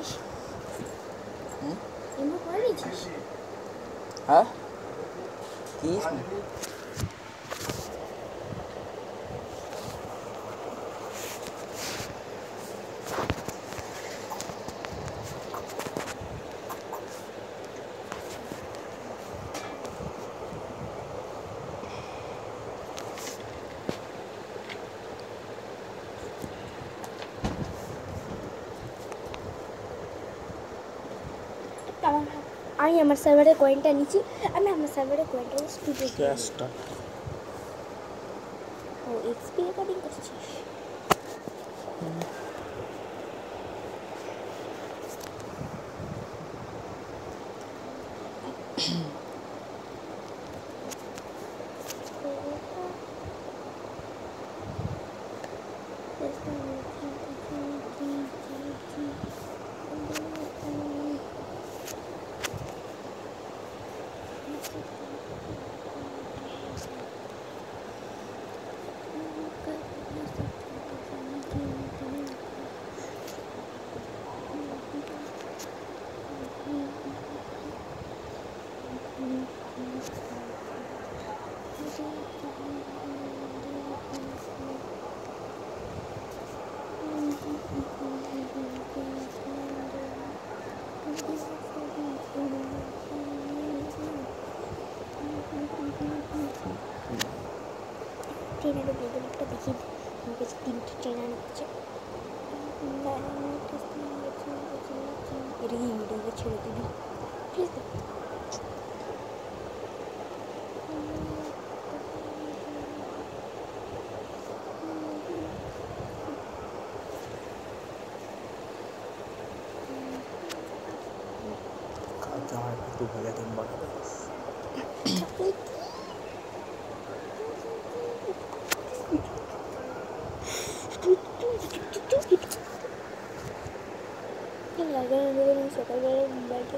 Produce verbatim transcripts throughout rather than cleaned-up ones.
নিয়েছিস? এমন করে নিয়েছিস? হ্যাঁ তিরিশ না আমি আমার সার্ভারের কয়েনটা নিচ্ছি। আমি আমার সার্ভারের কয়েনটা স্টুডেন্ট ক্যাশটা ও এক্সপি রেকর্ডিং করছিস? ট্রেনারে বেগুনটা দেখিয়ে দিই। আমার কাছে তিনটে ট্রেনার হচ্ছে। এটা কি ভিডিওটা ছেড়ে দিবি প্লিজ? কালকে আমার একটু ভাজা ডিম বানাবে সকালবেলা মোবাইলটা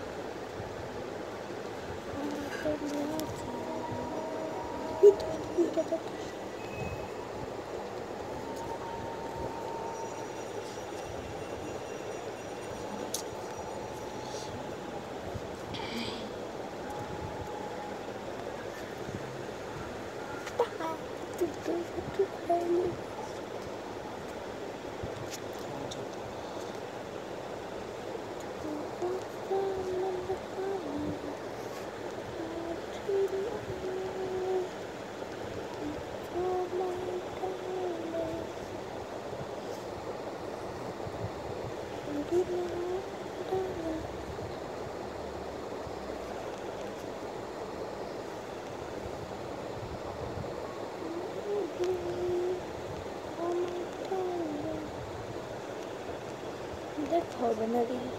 হবে না রে।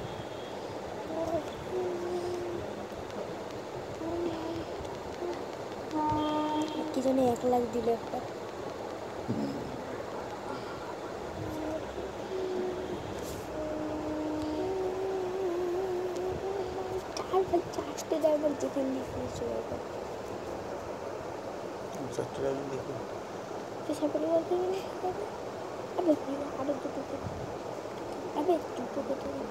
কি জানি এক লাখ দিল একটা। চার ভাই চারটে ড্রাইভার যেখানে দিয়ে চলে গেল। চারটে ড্রাইভার দেখি তো সাপোর্ট বলতে গেলে আবে আবে দুটো আবে দুটো কোথায়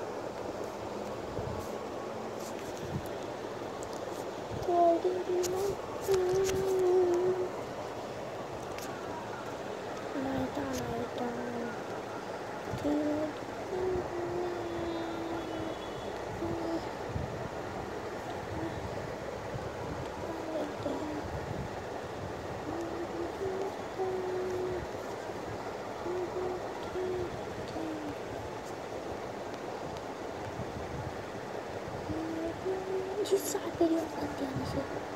Saberia até isso.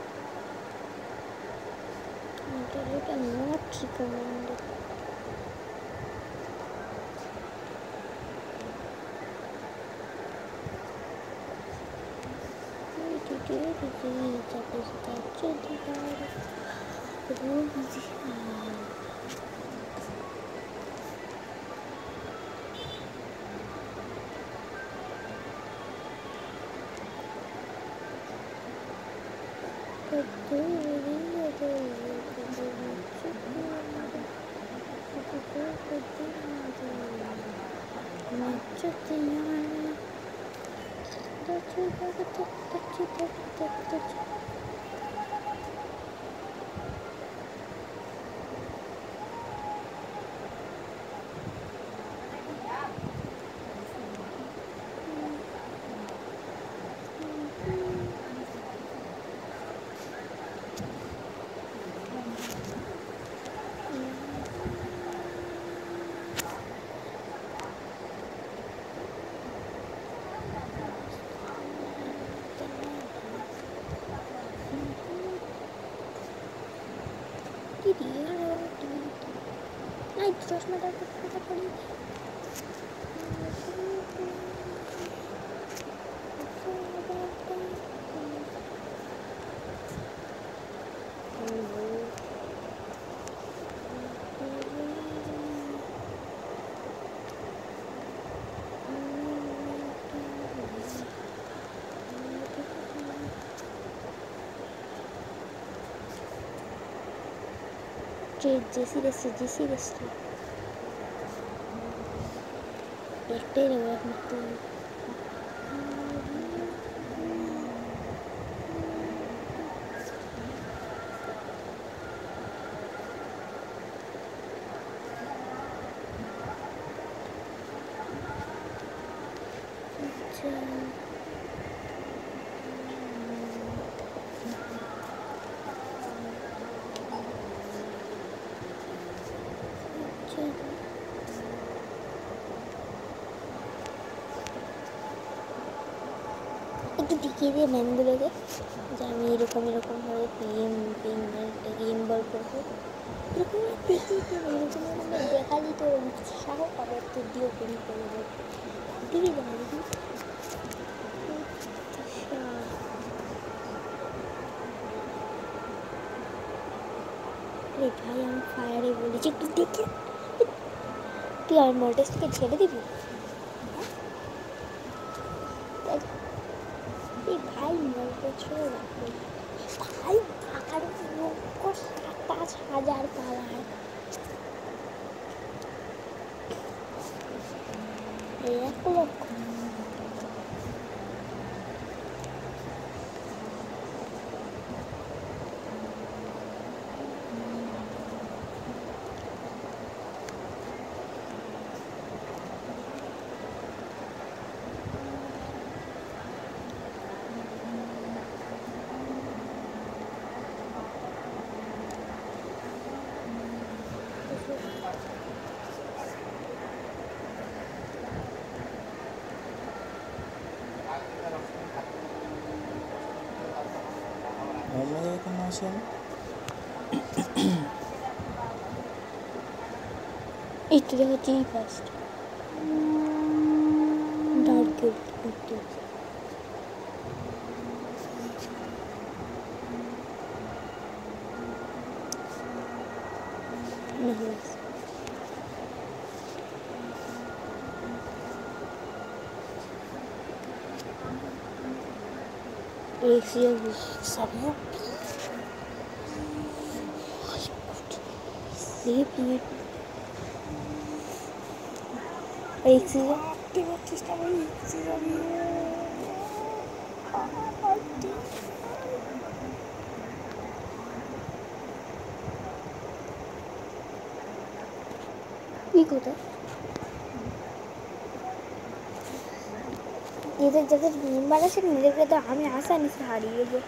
Então eu que não aplico ainda. চশমাটা কথা পড়ি জেসি রেস্টে জেসি রেস্টে একটাই নেবো একমাত্র একটু দেখিয়ে দিয়ে ম্যামগুলোকে যে আমি এরকম এরকমভাবে পিএম পিএম একটা গেম বল করবো এরকম দেখিয়ে দিয়ে এরকম দেখালেই তো উৎসাহ পাবে তো দিয়েও গেম করবো দিবি না দিদি আরে ভাই আমি ফায়ারে বলেছি একটু দেখে তুই আর মল্টেস থেকে ছেড়ে দিবি ভাই মল্টেস রাখবো ভাই আর পাঁচ হাজার পাওয়ার এক লক্ষ মোহাম্মদ এখানে আসেন এই তো দেখো চিনি ফার্স্ট ডার্ক গিল্ড করতে Alexia sabia Sleepy Alexia Ты вот ты что Alexia И куда? এদের যাদের মেম্বার আছে এদেরকে তো আমি আসানি হারিয়ে দেবো